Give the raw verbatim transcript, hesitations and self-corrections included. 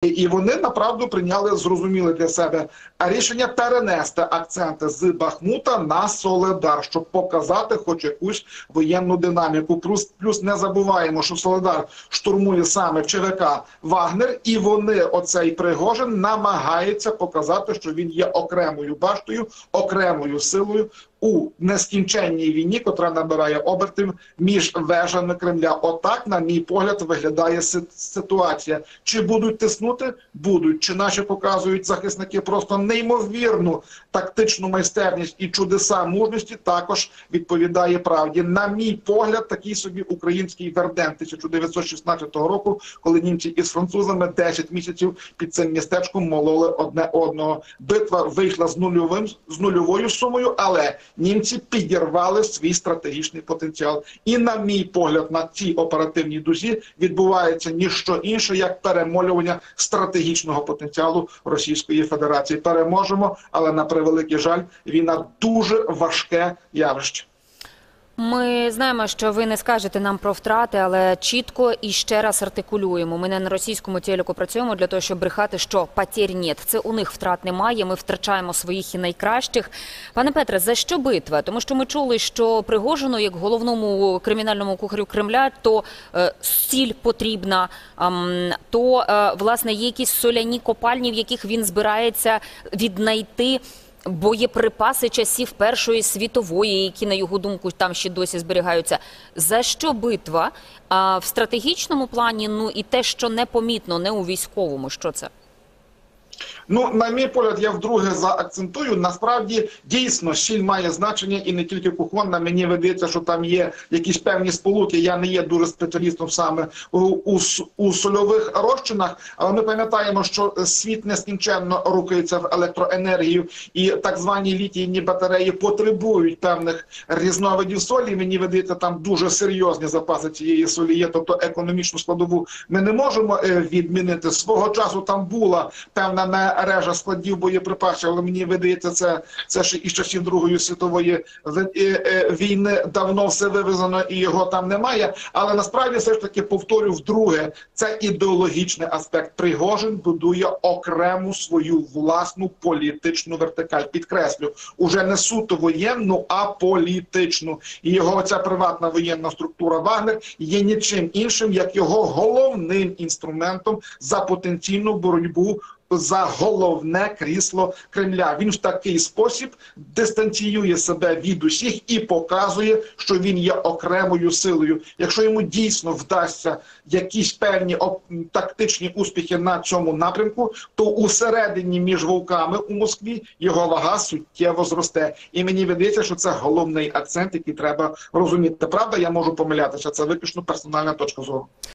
І вони, направду, прийняли, зрозуміли для себе рішення перенести акценти з Бахмута на Соледар, щоб показати хоч якусь воєнну динаміку. Плюс, плюс не забуваємо, що Соледар штурмує саме ЧВК «Вагнер», і вони, оцей Пригожин, намагається показати, що він є окремою баштою, окремою силою у нескінченній війні, котра набирає обертів між вежами Кремля. Отак, на мій погляд, виглядає ситуація. Чи будуть тиснути? Будуть. Чи наші показують захисники просто неймовірну тактичну майстерність і чудеса мужності? Також відповідає правді. На мій погляд, такий собі український Верден тисяча дев'ятсот шістнадцятого року, коли німці із французами десять місяців під цим містечком мололи одне одного. Битва вийшла з нульовим, з нульовою сумою, але німці підірвали свій стратегічний потенціал. І, на мій погляд, на цій оперативній дузі відбувається ніщо інше, як перемолювання стратегічного потенціалу Російської Федерації. Переможемо, але, на превеликий жаль, війна дуже важке явище. Ми знаємо, що ви не скажете нам про втрати, але чітко і ще раз артикулюємо. Ми не на російському телеку працюємо для того, щоб брехати, що потерь нет. Це у них втрат немає, ми втрачаємо своїх і найкращих. Пане Петре, за що битва? Тому що ми чули, що Пригожину, як головному кримінальному кухарю Кремля, то е, сіль потрібна, е, то, е, власне, є якісь соляні копальні, в яких він збирається віднайти боєприпаси часів Першої світової, які, на його думку, там ще досі зберігаються. За що битва? А в стратегічному плані, ну і те, що непомітно, не у військовому, що це? Ну, на мій погляд, я вдруге заакцентую. Насправді, дійсно, сіль має значення і не тільки кухонна. Мені видається, що там є якісь певні сполуки. Я не є дуже спеціалістом саме у, у, у сольових розчинах, але ми пам'ятаємо, що світ нескінченно рухається в електроенергію, і так звані літійні батареї потребують певних різновидів солі. Мені видається, там дуже серйозні запаси цієї солі є, тобто економічну складову ми не можемо відмінити. Свого часу там була певна мережа складів боєприпасів, але мені видається, це, це ще із часів Другої світової війни давно все вивезено і його там немає. Але насправді все ж таки повторю вдруге, це ідеологічний аспект. Пригожин будує окрему свою власну політичну вертикаль. Підкреслю, уже не суто воєнну, а політичну. І його оця приватна воєнна структура «Вагнер» є нічим іншим, як його головним інструментом за потенційну боротьбу за головне крісло Кремля. Він в такий спосіб дистанціює себе від усіх і показує, що він є окремою силою. Якщо йому дійсно вдасться якісь певні тактичні успіхи на цьому напрямку, то усередині між вовками у Москві його вага суттєво зросте. І мені видається, що це головний акцент, який треба розуміти. Правда, я можу помилятися, це виключно персональна точка зору.